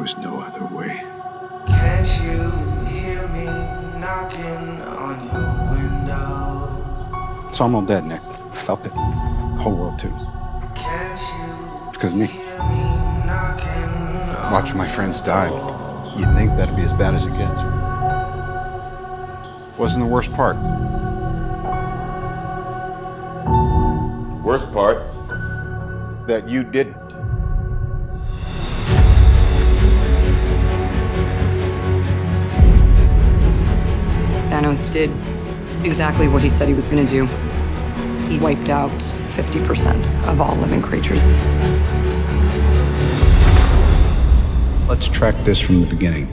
was no other way. Can't you hear me knocking on your window? So I'm all dead, Nick. Felt it. The whole world, too. Can't you Because of me. hear me knocking on Watch my friends die. You'd think that'd be as bad as it gets. Wasn't the worst part. Worst part is that you didn't. Thanos did exactly what he said he was going to do. He wiped out 50% of all living creatures. Let's track this from the beginning.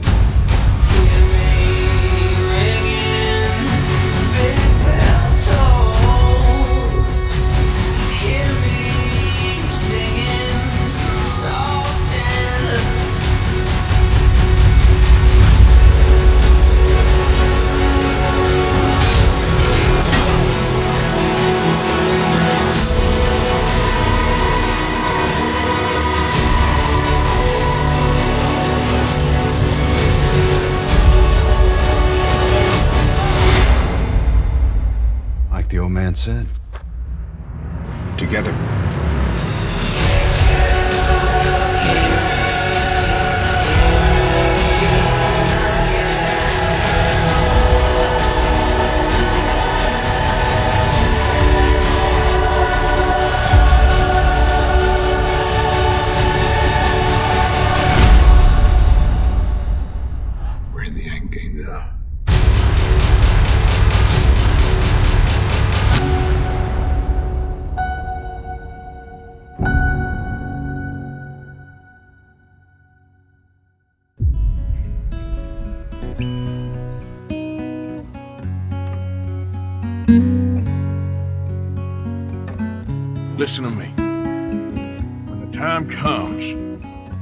Like the old man said, together. We're in the Endgame now. Listen to me. When the time comes,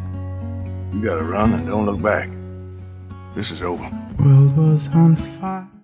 you gotta run and don't look back. This is over. World was on fire.